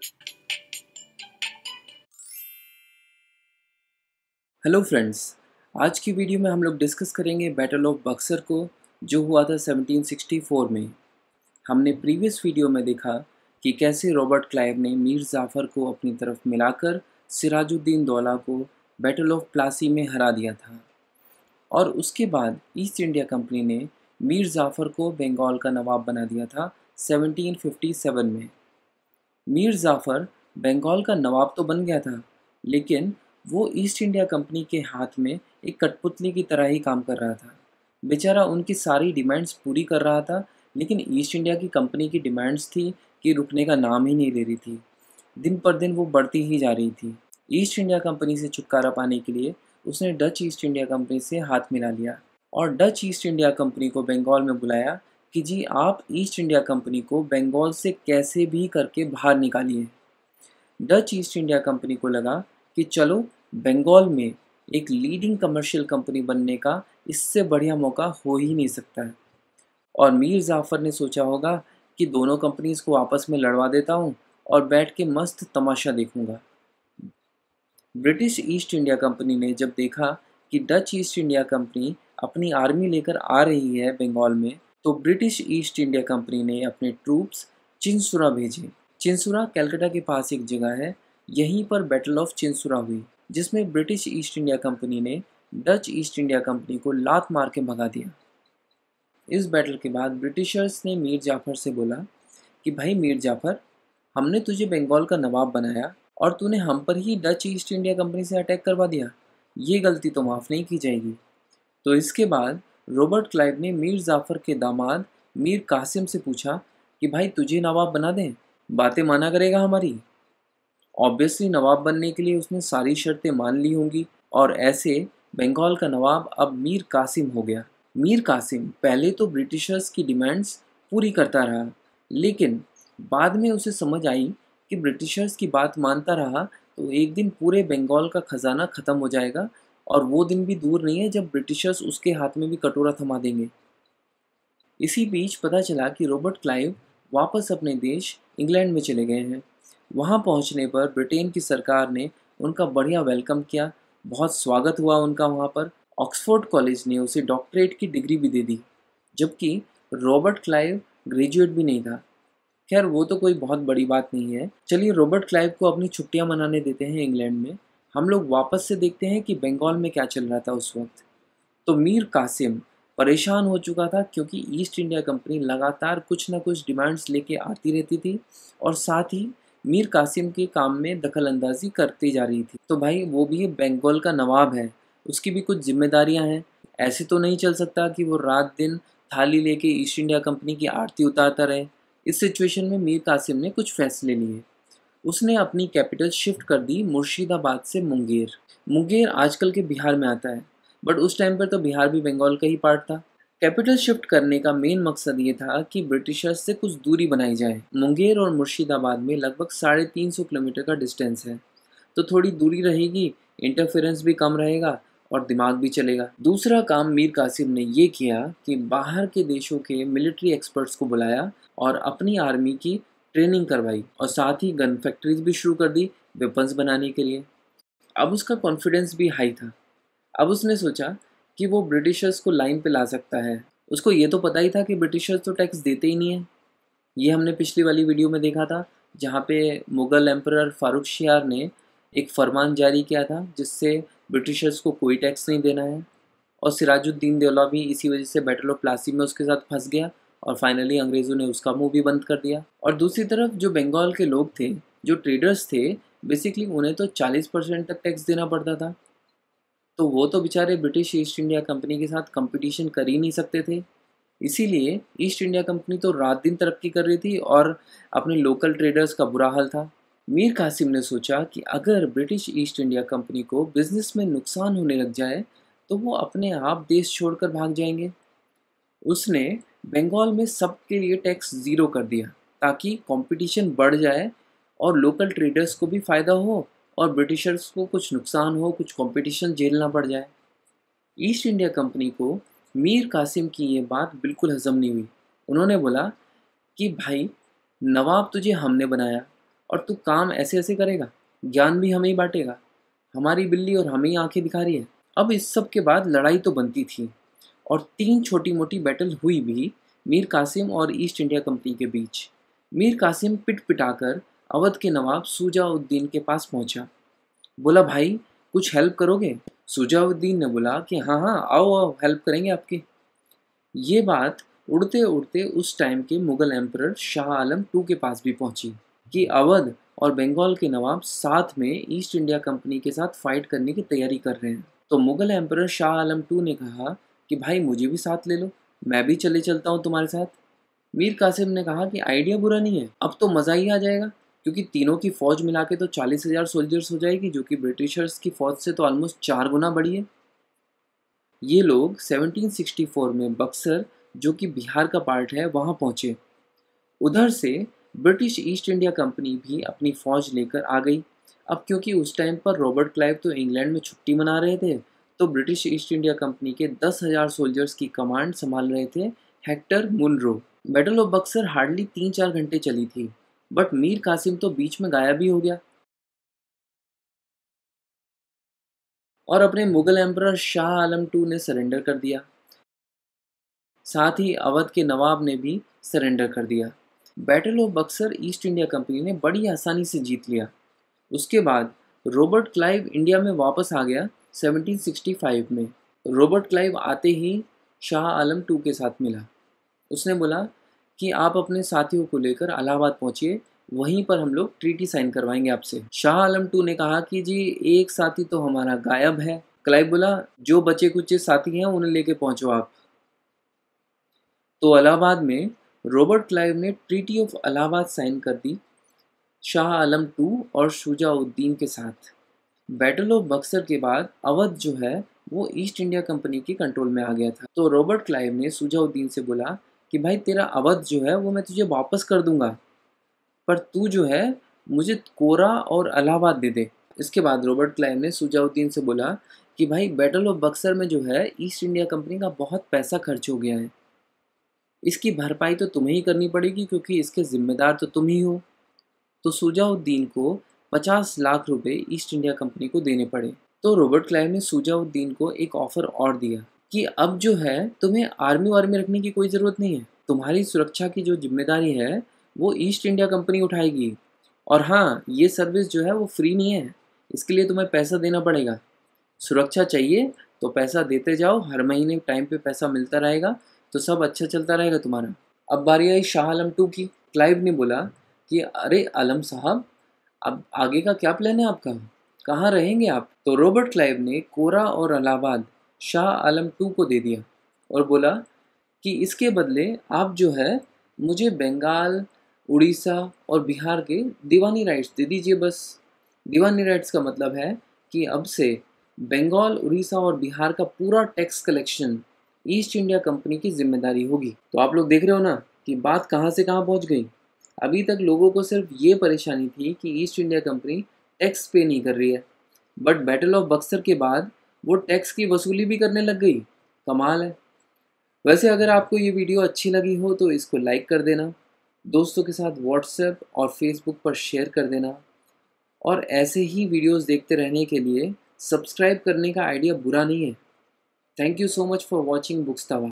Hello friends, आज की video में हम लोग डिस्कस करेंगे बैटल ऑफ बक्सर को, जो हुआ था 1764 में। हमने प्रीवियस वीडियो में देखा कि कैसे रॉबर्ट क्लाइव ने मीर जाफ़र को अपनी तरफ मिलाकर सिराजुद्दीन दौला को बैटल ऑफ प्लासी में हरा दिया था, और उसके बाद ईस्ट इंडिया कंपनी ने मीर जाफ़र को बंगाल का नवाब बना दिया था 1757 में। मीर जाफ़र बंगाल का नवाब तो बन गया था, लेकिन वो ईस्ट इंडिया कंपनी के हाथ में एक कठपुतली की तरह ही काम कर रहा था। बेचारा उनकी सारी डिमांड्स पूरी कर रहा था, लेकिन ईस्ट इंडिया की कंपनी की डिमांड्स थी कि रुकने का नाम ही नहीं ले रही थी। दिन पर दिन वो बढ़ती ही जा रही थी। ईस्ट इंडिया कंपनी से छुटकारा पाने के लिए उसने डच ईस्ट इंडिया कंपनी से हाथ मिला लिया और डच ईस्ट इंडिया कंपनी को बंगाल में बुलाया कि जी आप ईस्ट इंडिया कंपनी को बंगाल से कैसे भी करके बाहर निकालिए। डच ईस्ट इंडिया कंपनी को लगा कि चलो, बंगाल में एक लीडिंग कमर्शियल कंपनी बनने का इससे बढ़िया मौका हो ही नहीं सकता है। और मीर जाफ़र ने सोचा होगा कि दोनों कंपनीज को आपस में लड़वा देता हूँ और बैठ के मस्त तमाशा देखूंगा। ब्रिटिश ईस्ट इंडिया कंपनी ने जब देखा कि डच ईस्ट इंडिया कंपनी अपनी आर्मी लेकर आ रही है बंगाल में, तो ब्रिटिश ईस्ट इंडिया कंपनी ने अपने ट्रूप्स चिंसुरा भेजे। चिंसुरा कलकत्ता के पास एक जगह है, यहीं पर बैटल ऑफ चिंसुरा हुई, जिसमें ब्रिटिश ईस्ट इंडिया कंपनी ने डच ईस्ट इंडिया कंपनी को लात मार के भगा दिया। इस बैटल के बाद ब्रिटिशर्स ने मीर जाफ़र से बोला कि भाई मीर जाफ़र, हमने तुझे बंगाल का नवाब बनाया और तूने हम पर ही डच ईस्ट इंडिया कंपनी से अटैक करवा दिया। ये गलती तो माफ़ नहीं की जाएगी। तो इसके बाद रॉबर्ट क्लाइव ने मीर जाफ़र के दामाद मीर कासिम से पूछा कि भाई तुझे नवाब बना दें, बातें माना करेगा हमारी। ऑब्वियसली नवाब बनने के लिए उसने सारी शर्तें मान ली होंगी, और ऐसे बंगाल का नवाब अब मीर कासिम हो गया। मीर कासिम पहले तो ब्रिटिशर्स की डिमांड्स पूरी करता रहा, लेकिन बाद में उसे समझ आई कि ब्रिटिशर्स की बात मानता रहा तो एक दिन पूरे बंगाल का खजाना ख़त्म हो जाएगा, और वो दिन भी दूर नहीं है जब ब्रिटिशर्स उसके हाथ में भी कटोरा थमा देंगे। इसी बीच पता चला कि रॉबर्ट क्लाइव वापस अपने देश इंग्लैंड में चले गए हैं। वहाँ पहुँचने पर ब्रिटेन की सरकार ने उनका बढ़िया वेलकम किया, बहुत स्वागत हुआ उनका वहाँ पर। ऑक्सफोर्ड कॉलेज ने उसे डॉक्टरेट की डिग्री भी दे दी, जबकि रॉबर्ट क्लाइव ग्रेजुएट भी नहीं था। खैर, वो तो कोई बहुत बड़ी बात नहीं है। चलिए, रॉबर्ट क्लाइव को अपनी छुट्टियां मनाने देते हैं इंग्लैंड में। हम लोग वापस से देखते हैं कि बंगाल में क्या चल रहा था उस वक्त। तो मीर कासिम परेशान हो चुका था, क्योंकि ईस्ट इंडिया कंपनी लगातार कुछ ना कुछ डिमांड्स लेके आती रहती थी और साथ ही मीर कासिम के काम में दखल अंदाजी करती जा रही थी। तो भाई, वो भी बंगाल का नवाब है, उसकी भी कुछ जिम्मेदारियां हैं। ऐसे तो नहीं चल सकता कि वो रात दिन थाली लेके ईस्ट इंडिया कंपनी की आरती उतारता रहे। इस सिचुएशन में मीर कासिम ने कुछ फैसले लिए। उसने अपनी कैपिटल शिफ्ट कर दी मुर्शिदाबाद से मुंगेर। मुंगेर आजकल के बिहार में आता है, बट उस टाइम पर तो बिहार भी बंगाल का ही पार्ट था। कैपिटल शिफ्ट करने का मेन मकसद ये था कि ब्रिटिशर्स से कुछ दूरी बनाई जाए। मुंगेर और मुर्शिदाबाद में लगभग 350 किलोमीटर का डिस्टेंस है, तो थोड़ी दूरी रहेगी, इंटरफेरेंस भी कम रहेगा और दिमाग भी चलेगा। दूसरा काम मीर कासिम ने ये किया कि बाहर के देशों के मिलिट्री एक्सपर्ट्स को बुलाया और अपनी आर्मी की ट्रेनिंग करवाई, और साथ ही गन फैक्ट्रीज भी शुरू कर दी वेपन्स बनाने के लिए। अब उसका कॉन्फिडेंस भी हाई था। अब उसने सोचा कि वो ब्रिटिशर्स को लाइन पे ला सकता है। उसको ये तो पता ही था कि ब्रिटिशर्स तो टैक्स देते ही नहीं है। ये हमने पिछली वाली वीडियो में देखा था, जहाँ पे मुग़ल एम्परर फारूक शियार ने एक फरमान जारी किया था जिससे ब्रिटिशर्स को कोई टैक्स नहीं देना है, और सिराजुद्दीन दौला भी इसी वजह से बैटल ऑफ प्लासी में उसके साथ फंस गया, और फाइनली अंग्रेज़ों ने उसका मुंह भी बंद कर दिया। और दूसरी तरफ जो बंगाल के लोग थे, जो ट्रेडर्स थे, बेसिकली उन्हें तो 40% तक टैक्स देना पड़ता था। तो वो तो बेचारे ब्रिटिश ईस्ट इंडिया कंपनी के साथ कंपटीशन कर ही नहीं सकते थे। इसीलिए ईस्ट इंडिया कंपनी तो रात दिन तरक्की कर रही थी और अपने लोकल ट्रेडर्स का बुरा हाल था। मीर कासिम ने सोचा कि अगर ब्रिटिश ईस्ट इंडिया कंपनी को बिजनेस में नुकसान होने लग जाए तो वो अपने आप देश छोड़कर भाग जाएंगे। उसने बंगाल में सबके लिए टैक्स ज़ीरो कर दिया, ताकि कंपटीशन बढ़ जाए और लोकल ट्रेडर्स को भी फ़ायदा हो और ब्रिटिशर्स को कुछ नुकसान हो, कुछ कंपटीशन झेलना पड़ जाए। ईस्ट इंडिया कंपनी को मीर कासिम की ये बात बिल्कुल हजम नहीं हुई। उन्होंने बोला कि भाई, नवाब तुझे हमने बनाया, और तू काम ऐसे ऐसे करेगा, ज्ञान भी हमें ही बांटेगा, हमारी बिल्ली और हमें ही आंखें दिखा रही है। अब इस सब के बाद लड़ाई तो बनती थी और 3 छोटी-मोटी बैटल हुई भी मीर कासिम और ईस्ट इंडिया कंपनी के बीच। मीर कासिम पिट-पिटाकर अवध के नवाब शुजा-उद-दीन के पास पहुंचा। बोला, भाई कुछ हेल्प करोगे? शुजा-उद-दीन ने बोला कि हाँ हाँ, आओ आओ, हेल्प करेंगे आपकी। ये बात उड़ते उड़ते उस टाइम के मुगल एम्परर शाह आलम टू के पास भी पहुंची कि अवध और बंगाल के नवाब साथ में ईस्ट इंडिया कंपनी के साथ फाइट करने की तैयारी कर रहे हैं। तो मुगल एम्परर शाह आलम टू ने कहा कि भाई मुझे भी साथ ले लो, मैं भी चलता हूँ तुम्हारे साथ। मीर कासिम ने कहा कि आइडिया बुरा नहीं है, अब तो मज़ा ही आ जाएगा, क्योंकि तीनों की फ़ौज मिला के तो 40,000 सोल्जर्स हो जाएगी, जो कि ब्रिटिशर्स की फ़ौज से तो ऑलमोस्ट 4 गुना बड़ी है। ये लोग 1764 में बक्सर, जो कि बिहार का पार्ट है, वहाँ पहुँचे। उधर से ब्रिटिश ईस्ट इंडिया कंपनी भी अपनी फ़ौज लेकर आ गई। अब क्योंकि उस टाइम पर रॉबर्ट क्लाइव तो इंग्लैंड में छुट्टी मना रहे थे, तो ब्रिटिश ईस्ट इंडिया कंपनी के 10,000 सोल्जर्स की कमांड संभाल रहे थे Hector Munro. Battle of Buxar hardly 3-4 घंटे चली थी, बट मीर कासिम तो बीच में गायब ही हो गया और अपने मुगल एम्परर शाह आलम टू ने सरेंडर कर दिया। साथ ही अवध के नवाब ने भी सरेंडर कर दिया। Battle of Buxar East India company ने बड़ी आसानी से जीत लिया। उसके बाद रॉबर्ट क्लाइव इंडिया में वापस आ गया 1765 में। रॉबर्ट क्लाइव आते ही शाह आलम टू के साथ मिला। उसने बोला कि आप अपने साथियों को लेकर इलाहाबाद पहुंचिए, वहीं पर हम लोग ट्रीटी साइन करवाएंगे आपसे। शाह आलम टू ने कहा कि जी एक साथी तो हमारा गायब है। क्लाइव बोला, जो बचे कुचे साथी हैं उन्हें लेके पहुंचो आप। तो इलाहाबाद में रॉबर्ट क्लाइव ने ट्रीटी ऑफ इलाहाबाद साइन कर दी शाह आलम टू और शुजा-उद-दीन के साथ। बैटल ऑफ बक्सर के बाद अवध जो है वो ईस्ट इंडिया कंपनी के कंट्रोल में आ गया था। तो रॉबर्ट क्लाइव ने शुजा-उद-दीन से बोला कि भाई तेरा अवध जो है वो मैं तुझे वापस कर दूंगा, पर तू जो है मुझे कोरा और इलाहाबाद दे दे। इसके बाद रॉबर्ट क्लाइव ने शुजा-उद-दीन से बोला कि भाई बैटल ऑफ बक्सर में जो है ईस्ट इंडिया कंपनी का बहुत पैसा खर्च हो गया है, इसकी भरपाई तो तुम्हें ही करनी पड़ेगी, क्योंकि इसके जिम्मेदार तो तुम ही हो। तो शुजा-उद-दीन को 50 लाख रुपए ईस्ट इंडिया कंपनी को देने पड़े। तो रॉबर्ट क्लाइव ने शुजा-उद-दीन को एक ऑफर और दिया कि अब जो है तुम्हें आर्मी वार्मी रखने की कोई ज़रूरत नहीं है, तुम्हारी सुरक्षा की जो जिम्मेदारी है वो ईस्ट इंडिया कंपनी उठाएगी। और हाँ, ये सर्विस जो है वो फ्री नहीं है, इसके लिए तुम्हें पैसा देना पड़ेगा। सुरक्षा चाहिए तो पैसा देते जाओ, हर महीने टाइम पे पैसा मिलता रहेगा, तो सब अच्छा चलता रहेगा तुम्हारा। अब बारी आई शाह आलम टू की। क्लाइव ने बोला कि अरे आलम साहब, अब आगे का क्या प्लान है आपका, कहाँ रहेंगे आप? तो रॉबर्ट क्लाइव ने कोरा और इलाहाबाद शाह आलम टू को दे दिया और बोला कि इसके बदले आप जो है मुझे बंगाल, उड़ीसा और बिहार के दीवानी राइट्स दे दीजिए बस। दीवानी राइट्स का मतलब है कि अब से बंगाल, उड़ीसा और बिहार का पूरा tax collection East India company की जिम्मेदारी होगी। तो आप लोग देख रहे हो ना कि बात कहाँ से कहाँ पहुँच गई। अभी तक लोगों को सिर्फ ये परेशानी थी कि ईस्ट इंडिया कंपनी टैक्स पे नहीं कर रही है, बट बैटल ऑफ बक्सर के बाद वो टैक्स की वसूली भी करने लग गई। कमाल है। वैसे अगर आपको ये वीडियो अच्छी लगी हो तो इसको लाइक कर देना, दोस्तों के साथ व्हाट्सएप और फेसबुक पर शेयर कर देना, और ऐसे ही वीडियोस देखते रहने के लिए सब्सक्राइब करने का आइडिया बुरा नहीं है। Thank you so much for watching books Tawa.